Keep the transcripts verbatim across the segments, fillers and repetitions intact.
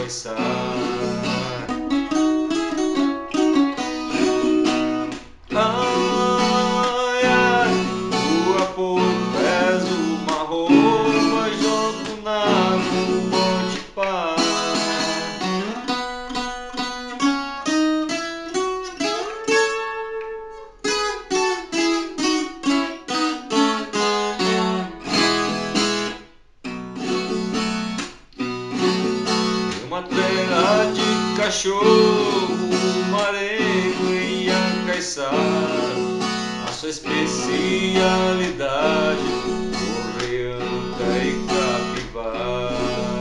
baixar. Ai, ai, rua por peso, uma roupa, jogo na monte pá. Uma trela de cachorro, marengo e a caiçara, a sua especialidade, orreanta e capivara.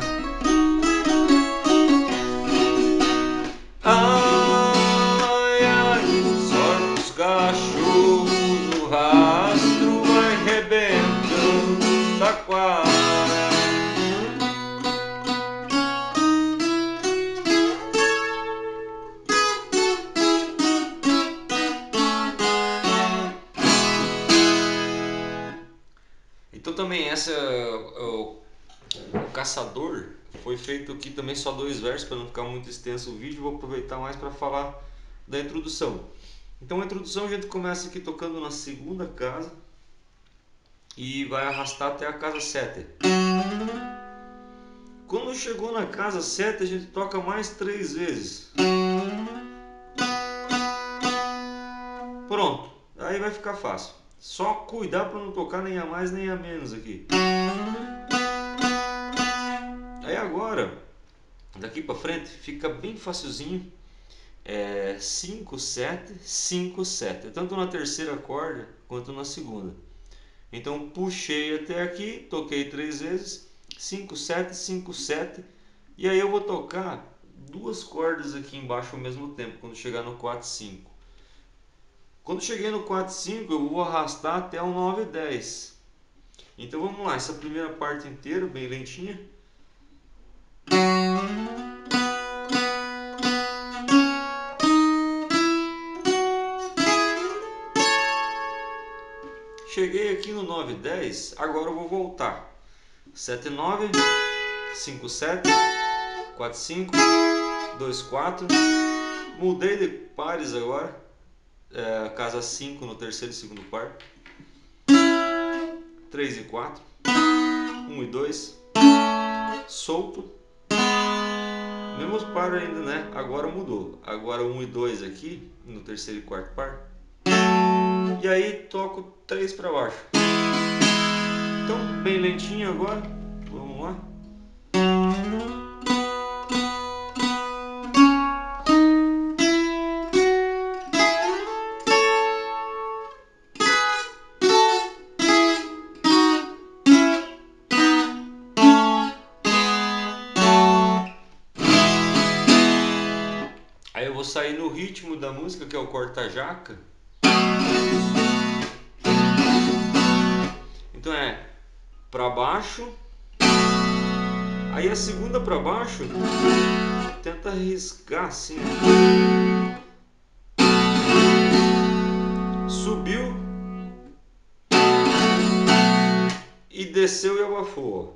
Ai, ai, sorte os cachorros no rastro, vai rebentando taquara. Então também essa, o, o caçador, foi feito aqui também só dois versos para não ficar muito extenso o vídeo. Vou aproveitar mais para falar da introdução. Então a introdução a gente começa aqui tocando na segunda casa e vai arrastar até a casa sete. Quando chegou na casa sete a gente toca mais três vezes. Pronto, aí vai ficar fácil. Só cuidar para não tocar nem a mais nem a menos aqui. Aí agora, daqui para frente, fica bem facilzinho. É cinco, sete, cinco, sete. Tanto na terceira corda quanto na segunda. Então puxei até aqui, toquei três vezes. cinco, sete, cinco, sete. E aí eu vou tocar duas cordas aqui embaixo ao mesmo tempo, quando chegar no quatro, cinco. Quando cheguei no quatro, cinco, eu vou arrastar até o nove, dez. Então vamos lá, essa primeira parte inteira, bem lentinha. Cheguei aqui no nove, dez, agora eu vou voltar. sete, nove, cinco, sete, quatro, cinco, dois, quatro. Mudei de pares agora. É, casa cinco no terceiro e segundo par, três e quatro, um e dois, solto, mesmos par ainda, né? Agora mudou, agora um e dois aqui no terceiro e quarto par, e aí toco três para baixo. Então bem lentinho agora, vamos lá. Aí eu vou sair no ritmo da música, que é o corta-jaca. Então é para baixo. Aí a segunda para baixo, tenta riscar assim. Subiu e desceu e abafou.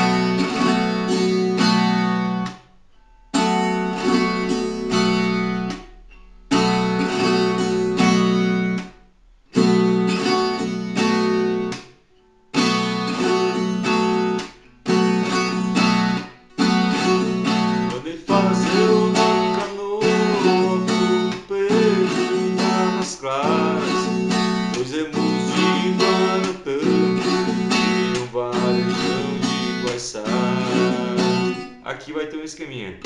Aqui vai ter um esqueminha.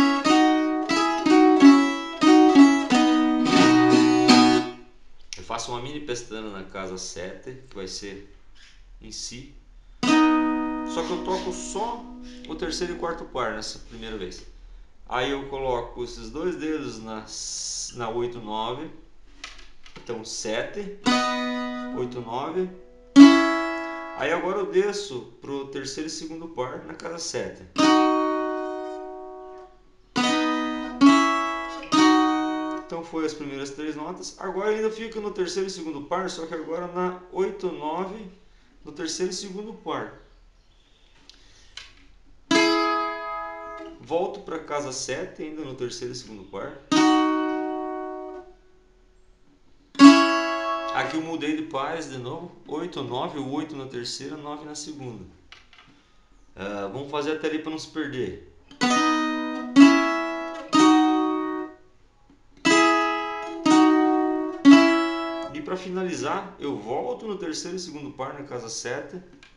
Eu faço uma mini pestana na casa sete, que vai ser em si. Só que eu toco só o terceiro e quarto par nessa primeira vez. Aí eu coloco esses dois dedos na, na oito, nove. Então sete, oito, nove. Aí agora eu desço pro terceiro e segundo par na casa sete. Então foi as primeiras três notas. Agora ainda fica no terceiro e segundo par, só que agora na oito, nove, no terceiro e segundo par. volto para casa sete, ainda no terceiro e segundo par. Aqui eu mudei de pares de novo, oito, nove, o oito na terceira, nove na segunda. Uh, vamos fazer até ali para não se perder. E para finalizar, eu volto no terceiro e segundo par na casa sete.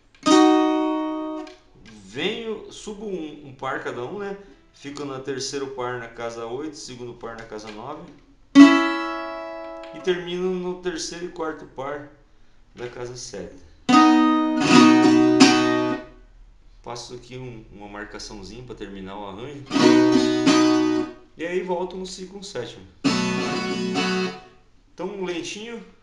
Venho, subo um, um par cada um, né? Fico no terceiro par na casa oito, segundo par na casa nove. E termino no terceiro e quarto par da casa sete. Faço aqui um, uma marcaçãozinha para terminar o arranjo. E aí volto no ciclo sétimo. Então lentinho,